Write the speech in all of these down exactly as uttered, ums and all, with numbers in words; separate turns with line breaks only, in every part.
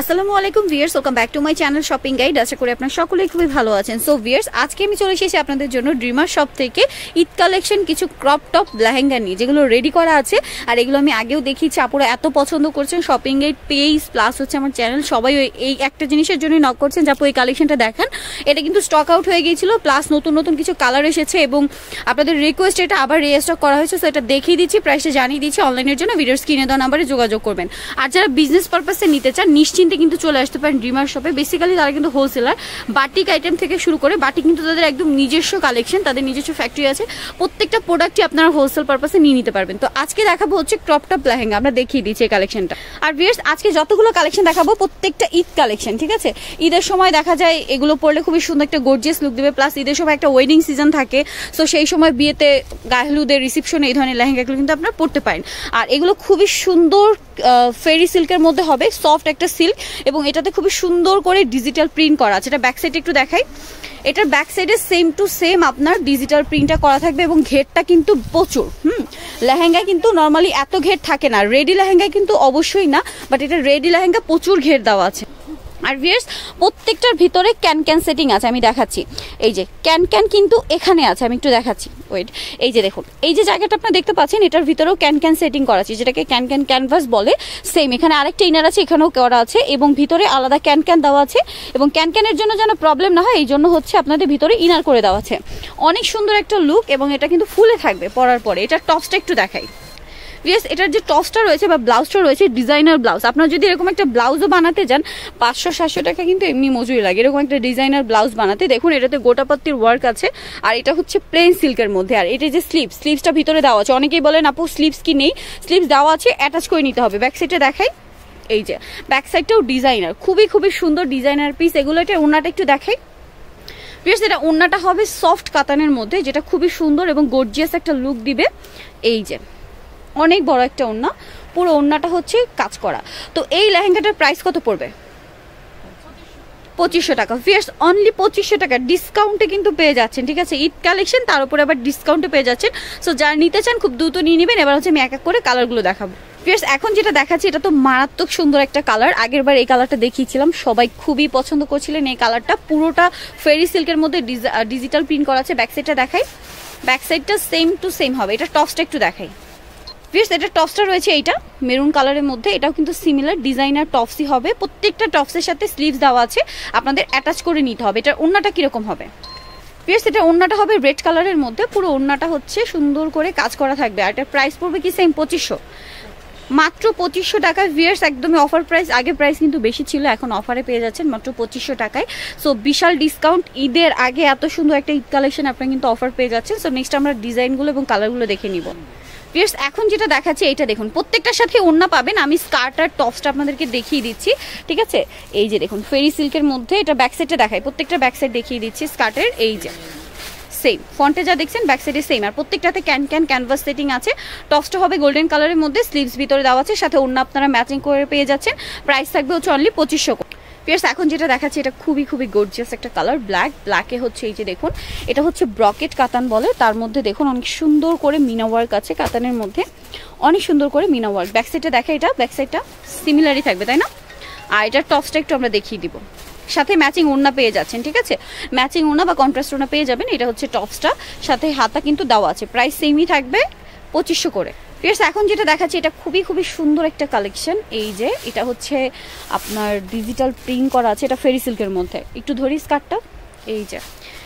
আসসালামু আলাইকুম viewers, welcome back to my channel shopping guide. আশা করি আপনারা সকলেই খুবই ভালো আছেন। সো ভিউয়ার্স, আজকে আমি চলে এসেছি আপনাদের জন্য ড্রিমার শপ থেকে ঈদ কালেকশন কিছু ক্রপ টপ লেহেঙ্গা নিয়ে, যেগুলো রেডি করা আছে। আর এগুলো আমি আগেও দেখিয়েছি, আপুরা এত পছন্দ করছেন। শপিং গাইড পেজ প্লাস হচ্ছে আমার চ্যানেল, সবাই এই একটা জিনিসের জন্যই নক করছেন যে আপু এই কালেকশনটা দেখান। এটা কিন্তু স্টক আউট হয়ে গিয়েছিল, প্লাস নতুন নতুন কিছু কালার এসেছে এবং আপনাদের রিকোয়েস্ট এটা আবার রিস্টক করা হয়েছে। সো এটা দেখিয়ে দিচ্ছি, প্রাইসটা জানিয়ে দিচ্ছি। অনলাইনের জন্য ভিডিওর স্ক্রিনে দেওয়া নাম্বারে যোগাযোগ করবেন। আর যারা বিজনেস পারপাসে নিতে চান নিশ্চিন্তে কিন্তু চলে আসতে পারেন ড্রিমার শপে। বেসিক্যালি তারা কিন্তু হোলসেলার, বাটিক আইটেম থেকে শুরু করে, বাটিক কিন্তু তাদের একদম নিজস্ব কালেকশন, তাদের নিজস্ব ফ্যাক্টরি আছে। প্রত্যেকটা প্রোডাক্টই আপনারা হোলসেল পারপাসে নিয়ে নিতে পারবেন। তো আজকে দেখাবো হচ্ছে ক্রপ টপ লেহেঙ্গা, আমরা দেখিয়ে দিচ্ছি এই কালেকশনটা। আর ভিউয়ার্স, আজকে যতগুলো কালেকশন দেখাবো প্রত্যেকটা ঈদ কালেকশন, ঠিক আছে? ঈদের সময় দেখা যায় এগুলো পরলে খুবই সুন্দর একটা গর্জিয়াস লুক দেবে, প্লাস ঈদের সময় একটা ওয়েডিং সিজন থাকে। সো সেই সময় বিয়েতে, গায়ে হলুদের, রিসেপশনে এই ধরনের লেহেঙ্গাগুলো কিন্তু আপনারা পরতে পারেন। আর এগুলো খুবই সুন্দর ফেরি সিল্কের মধ্যে হবে, সফট একটা সিল্ক, এবং এটাতে খুবই সুন্দর করে ডিজিটাল প্রিন্ট করা আছে। এটা ব্যাক সাইডে একটু দেখাই। এটার ব্যাক সাইডে সেম টু সেম আপনার ডিজিটাল প্রিন্টটা করা থাকবে এবং ঘেরটা কিন্তু প্রচুর। হুম লেহেঙ্গা কিন্তু নর্মালি এত ঘের থাকে না, রেডি লেহেঙ্গায় কিন্তু অবশ্যই না, বাট এটা রেডি লেহেঙ্গা প্রচুর ঘের দেওয়া আছে। আর ভিউয়ার্স, প্রত্যেকটার ভিতরে ক্যান ক্যান সেটিং আছে, আমি দেখাচ্ছি। এই যে ক্যান ক্যান কিন্তু এখানে আছে, আমি একটু দেখাচ্ছি, ওয়েট। এই যে দেখুন, এই যে জায়গাটা আপনারা দেখতে পাচ্ছেন, এটার ভিতরেও ক্যান ক্যান সেটিং করা আছে, যেটাকে ক্যান ক্যান ক্যানভাস বলে। সেম এখানে আরেকটা ইনার আছে, এখানেও করা আছে, এবং ভিতরে আলাদা ক্যান ক্যান দেওয়া আছে। এবং ক্যান ক্যানের জন্য যেন প্রবলেম না হয় এই জন্য হচ্ছে আপনাদের ভিতরে ইনার করে দেওয়া আছে। অনেক সুন্দর একটা লুক, এবং এটা কিন্তু ফুলে থাকবে পরার পরে। এটার টপসটা একটু দেখাই। ইয়েস, এটার যে টপসটা রয়েছে বা ব্লাউজটা রয়েছে, ডিজাইনার ব্লাউজ। আপনারা যদি এরকম একটা ব্লাউজও বানাতে যান, পাঁচশো সাতশো টাকা কিন্তু এমনি মজুরি লাগে এরকম একটা ডিজাইনার ব্লাউজ বানাতে। দেখুন, এটাতে গোটাপত্তির ওয়ার্ক আছে, আর এটা হচ্ছে প্লেন সিল্কের মধ্যে। আর এটা যে স্লিভ, স্লিভসটা ভিতরে দেওয়া আছে। অনেকেই বলেন আপু স্লিভস কি নেই, স্লিভস দেওয়া আছে, অ্যাটাচ করে নিতে হবে। ব্যাক সাইডে দেখাই, এই যে ব্যাক সাইডটাও ডিজাইনার, খুবই খুবই সুন্দর ডিজাইনার পিস এগুলো। এটা ওড়নাটা একটু দেখাই। প্লিজ, এটা ওড়নাটা হবে সফট কাতানের মধ্যে, যেটা খুবই সুন্দর এবং গর্জিয়াস একটা লুক দিবে। এই যে অনেক বড় একটা ওড়না, পুরো ওড়নাটা হচ্ছে কাজ করা। তো এই লেহেঙ্গাটার প্রাইস কত পড়বে? পঁচিশশো টাকা। ভিউয়ার্স, অনলি পঁচিশশো টাকা ডিসকাউন্টে কিন্তু পেয়ে যাচ্ছেন, ঠিক আছে? ঈদ কালেকশন, তার উপরে আবার ডিসকাউন্টে পেয়ে যাচ্ছেন। সো যারা নিতে চান খুব দ্রুত নিয়ে নেবেন। এবার হচ্ছে আমি এক এক করে কালারগুলো দেখাবো। ভিউয়ার্স, এখন যেটা দেখাচ্ছি এটা তো মারাত্মক সুন্দর একটা কালার। আগের বার এই কালারটা দেখিয়েছিলাম, সবাই খুবই পছন্দ করছিলেন এই কালারটা। পুরোটা ফেরি সিল্কের মধ্যে ডিজিটাল প্রিন্ট করা আছে। ব্যাক সাইডটা দেখাই, ব্যাক সাইডটা সেম টু সেম হবে। এটা টপসটা একটু দেখাই। ভিউয়ার্স, এটা টপসটা রয়েছে এইটা মেরুন কালারের মধ্যে, এটাও কিন্তু সিমিলার ডিজাইনার টপসই হবে। প্রত্যেকটা টপসের সাথে স্লিভস দেওয়া আছে, আপনাদের অ্যাটাচ করে নিতে হবে। এটার ওড়নাটা কিরকম হবে? ভিউয়ার্স, এটা ওড়নাটা হবে রেড কালারের মধ্যে, পুরো ওড়নাটা হচ্ছে সুন্দর করে কাজ করা থাকবে। আর এটার প্রাইস পড়বে কি সেম পঁচিশশো, মাত্র পঁচিশশো টাকায়। ভিউয়ার্স, একদমই অফার প্রাইস। আগে প্রাইস কিন্তু বেশি ছিল, এখন অফারে পেয়ে যাচ্ছেন মাত্র পঁচিশশো টাকায়। সো বিশাল ডিসকাউন্ট, ঈদের আগে এত সুন্দর একটা ঈদ কালেকশন আপনারা কিন্তু অফার পেয়ে যাচ্ছেন। সো নেক্সট আমরা ডিজাইনগুলো এবং কালারগুলো দেখে নিব। ভিউয়ার্স, এখন যেটা দেখাচ্ছি এইটা দেখুন, প্রত্যেকটার সাথে ওড়না পাবেন। আমি স্কার্ট আর টপসটা আপনাদেরকে দেখিয়ে দিচ্ছি, ঠিক আছে? এই যে দেখুন, ফেরি সিল্কের মধ্যে, এটা ব্যাক সাইডটা দেখাই, প্রত্যেকটা ব্যাক সাইড দেখিয়ে দিচ্ছি স্কার্টের। এই যে সেম ফন্টে যা দেখছেন ব্যাক সাইডে সেম, আর প্রত্যেকটাতে ক্যান ক্যান ক্যানভাস সেটিং আছে। টপসটা হবে গোল্ডেন কালারের মধ্যে, স্লিভস ভিতরে দেওয়া আছে, সাথে ওড়না আপনারা ম্যাচিং করে পেয়ে যাচ্ছেন। প্রাইস থাকবে হচ্ছে অনলি পঁচিশশো। ভিউয়ার্স, এখন যেটা দেখাচ্ছি এটা খুবই খুবই গর্জিয়াস একটা কালার, ব্ল্যাক। ব্ল্যাকে হচ্ছে এই যে দেখুন, এটা হচ্ছে ব্রকেট কাতান বলে। তার মধ্যে দেখুন অনেক সুন্দর করে মিনা ওয়ার্ক আছে কাতানের মধ্যে, অনেক সুন্দর করে মিনা ওয়ার্ক। ব্যাক সাইডটা দেখা, এটা ব্যাক সাইডটা সিমিলারই থাকবে, তাই না? আর এটার টপসটা একটু আমরা দেখিয়ে দিব, সাথে ম্যাচিং ওড়না পেয়ে যাচ্ছেন, ঠিক আছে? ম্যাচিং ওড়না বা কন্ট্রাস্ট ওড়না পেয়ে যাবেন। এটা হচ্ছে টপসটা, সাথে হাতা কিন্তু দেওয়া আছে। প্রাইস সেমই থাকবে, পঁচিশশো করে। ভিউয়ার্স, এখন যেটা দেখাচ্ছি এটা খুবই খুবই সুন্দর একটা কালেকশন। এই যে এটা হচ্ছে আপনার ডিজিটাল প্রিন্ট করা আছে, এটা ফেরি সিল্কের মধ্যে। একটু ধরি স্কার্টটা, এই যে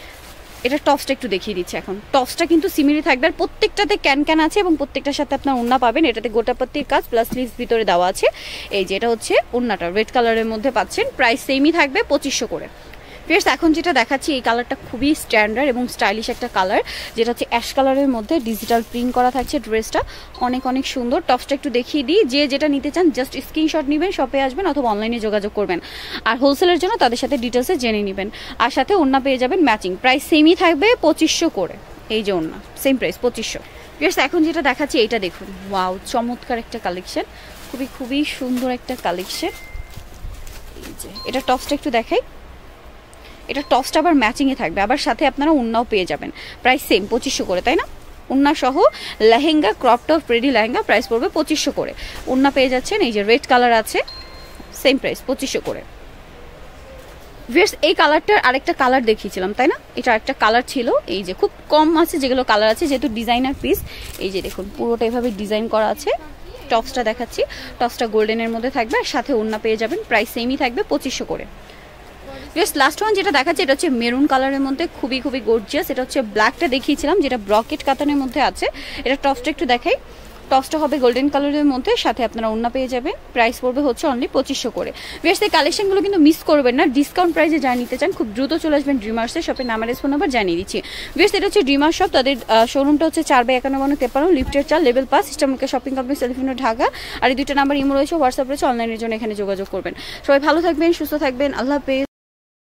এটা টপসটা একটু দেখিয়ে দিচ্ছি। এখন টপসটা কিন্তু সিমিলি থাকবে, আর প্রত্যেকটাতে ক্যান ক্যান আছে, এবং প্রত্যেকটার সাথে আপনার ওড়না পাবেন। এটাতে গোটাপত্তির কাজ প্লাস স্লিভস ভিতরে দেওয়া আছে। এই যে এটা হচ্ছে ওড়নাটা রেড কালারের মধ্যে পাচ্ছেন। প্রাইস সেমই থাকবে, পঁচিশশো করে। ভিউয়ার্স, এখন যেটা দেখাচ্ছি এই কালারটা খুবই স্ট্যান্ডার্ড এবং স্টাইলিশ একটা কালার, যেটা হচ্ছে অ্যাশ কালারের মধ্যে ডিজিটাল প্রিন্ট করা থাকছে। ড্রেসটা অনেক অনেক সুন্দর। টপসটা একটু দেখিয়ে দিই, যে যেটা নিতে চান জাস্ট স্ক্রিনশট নেবেন, শপে আসবেন অথবা অনলাইনে যোগাযোগ করবেন। আর হোলসেলের জন্য তাদের সাথে ডিটেলসে জেনে নেবেন। আর সাথে ওড়না পেয়ে যাবেন ম্যাচিং। প্রাইস সেমই থাকবে, পঁচিশশো করে। এই যে ওড়না সেম প্রাইস, পঁচিশশো। ভিউয়ার্স, এখন যেটা দেখাচ্ছি এইটা দেখুন, ওয়াও, চমৎকার একটা কালেকশন, খুবই খুবই সুন্দর একটা কালেকশন। এই যে এটা টপসটা একটু দেখাই, এটা টপসটা আবার ম্যাচিংয়ে থাকবে, আবার সাথে আপনারা ওড়নাও পেয়ে যাবেন। প্রাইস সেম পঁচিশশো করে, তাই না? ওড়না সহ lehenga, crop top ready lehenga price পড়বে পঁচিশশো করে। ওড়না পেয়ে যাচ্ছেন, এই যে রেড কালার আছে, সেম প্রাইস পঁচিশশো করে। ভিউয়ার্স এই কালারটার আরেকটা কালার দেখিয়েছিলাম তাই না, এটা আরেকটা কালার ছিল, এই যে খুব কম আছে যেগুলো কালার আছে, যেহেতু ডিজাইনার পিস। এই যে দেখুন পুরোটা এভাবে ডিজাইন করা আছে। টপসটা দেখাচ্ছি, টপসটা গোল্ডেনের মধ্যে থাকবে আর সাথে ওড়না পেয়ে যাবেন, প্রাইস সেমই থাকবে পঁচিশশো করে। জাস্ট লাস্ট ওয়ান যেটা দেখাচ্ছে এটা হচ্ছে মেরুন কালারের মধ্যে, খুবই খুবই গর্জিয়াস। এটা হচ্ছে ব্ল্যাকটা দেখিয়েছিলাম যেটা ব্রকেট কাতানের মধ্যে আছে। এটা টপসটা একটু দেখাই, টপসটা হবে গোল্ডেন কালারের মধ্যে, সাথে আপনারা ওড়না পেয়ে যাবেন, প্রাইস পড়বে হচ্ছে অনলি পঁচিশশো করে। বেশ এই কালেকশনগুলো কিন্তু মিস করবেন না, ডিসকাউন্ট প্রাইসে যা নিতে চান খুব দ্রুত চলে আসবেন ড্রিমার্সের শপের নাম আর ফোন নাম্বার জানিয়ে দিচ্ছি। বেশ এটা হচ্ছে ড্রিমার শপ, তাদের শোরুমটা হচ্ছে চার বাই একান্ন তেপান্ন লিফটের চার লেভেল পাঁচ ইস্টার্নকে শপিং কমপ্লেক্স সেলিফিনো ঢাকা। আর এই দুইটা নাম্বার ইমো রয়েছে, হোয়াটসঅ্যাপ রয়েছে, অনলাইনের জন্য এখানে যোগাযোগ করবেন। সবাই ভালো থাকবেন, সুস্থ থাকবেন, আল্লাহ হাফেজ।